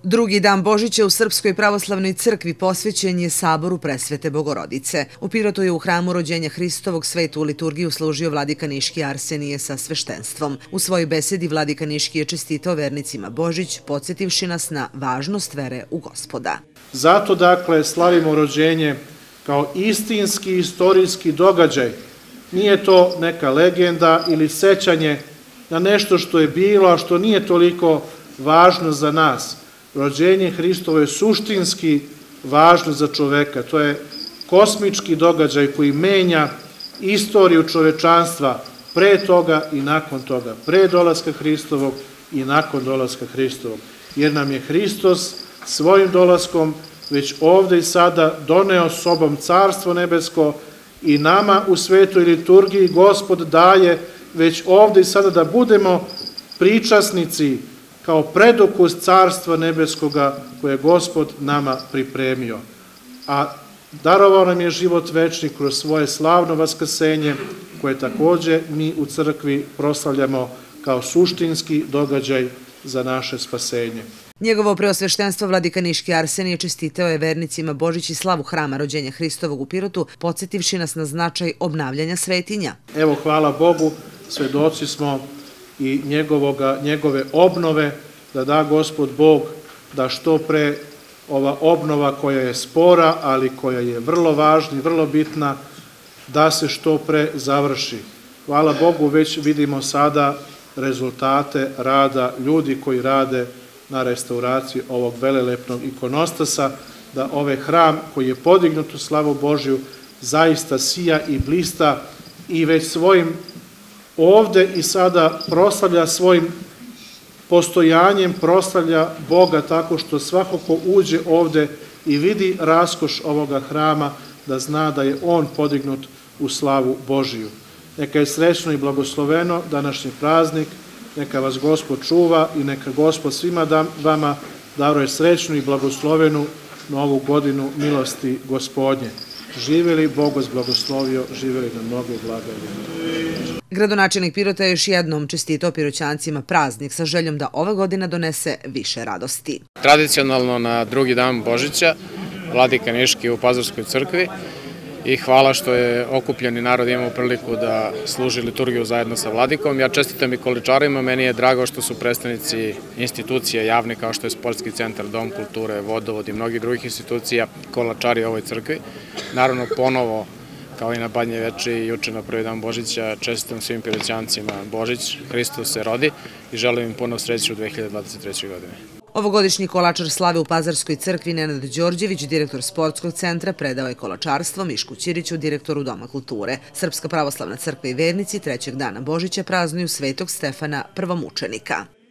Drugi dan Božića u Srpskoj pravoslavnoj crkvi posvećen je Saboru Presvete Bogorodice. U Pirotu je u hramu Rođenja Hristovog svetu liturgiju služio vladika Niški Arsenije sa sveštenstvom. U svojoj besedi vladika Niški je čestitao vernicima Božić, podsjetivši nas na važnost vere u Gospoda. Zato dakle slavimo rođenje kao istinski istorijski događaj. Nije to neka legenda ili sećanje na nešto što je bilo, a što nije toliko važno za nas. Rođenje Hristovo je suštinski važno za čoveka. To je kosmički događaj koji menja istoriju čovečanstva pre toga i nakon toga. Pre dolaska Hristovog i nakon dolaska Hristovog. Jer nam je Hristos svojim dolaskom već ovde i sada doneo sobom Carstvo nebesko i nama u svetoj liturgiji Gospod daje već ovde i sada da budemo pričasnici kao predokus Carstva nebeskoga koje je Gospod nama pripremio. A darovao nam je život večni kroz svoje slavno vaskrsenje, koje takođe mi u crkvi proslavljamo kao suštinski događaj za naše spasenje. Njegovo preosveštenstvo vladika Niški Arsenije čestitao je vernicima Božić i slavu hrama Rođenja Hristovog u Pirotu, podsjetivši nas na značaj obnavljanja svetinja. Evo, hvala Bogu, svedoci smo i njegove obnove, da da Gospod Bog da što pre ova obnova koja je spora, ali koja je vrlo važna i vrlo bitna, da se što pre završi. Hvala Bogu, već vidimo sada rezultate rada ljudi koji rade na restauraciji ovog velelepnog ikonostasa, da ovaj hram koji je podignut u slavu Božju zaista sija i blista i već svojim ovde i sada proslavlja svojim postojanjem, proslavlja Boga tako što svako ko uđe ovde i vidi raskoš ovoga hrama, da zna da je on podignut u slavu Božiju. Neka je srećno i blagosloveno današnji praznik, neka vas Gospod čuva i neka Gospod svima vama daruje srećnu i blagoslovenu novu godinu milosti Gospodnje. Živeli, Bog vas blagoslovio, živeli na mnogo blaga i ljubavlja. Gradonačelnik Pirota je još jednom čestitao Piroćancima praznik sa željom da ova godina donese više radosti. Tradicionalno na drugi dan Božića vladika Niški u Pazarskoj crkvi i hvala što je okupljeni narod imao priliku da služi liturgiju zajedno sa vladikom. Ja čestitam i količarima, meni je drago što su predstavnici institucije javne kao što je Sportski centar, Dom kulture, Vodovod i mnogi drugih institucija kolačari u ovoj crkvi. Naravno ponovo kao i na Badnje veče i juče na prvi dan Božića čestitam svim Piroćancima Božić, Hristos se rodi i želim im puno sreće u 2023. godine. Ovogodišnji kolačar slave u Pazarskoj crkvi Nenad Đorđević, direktor Sportskog centra, predao je kolačarstvo Mišku Ćiriću, direktoru Doma kulture. Srpska pravoslavna crkva i vernici trećeg dana Božića praznuju Svetog Stefana prvomučenika.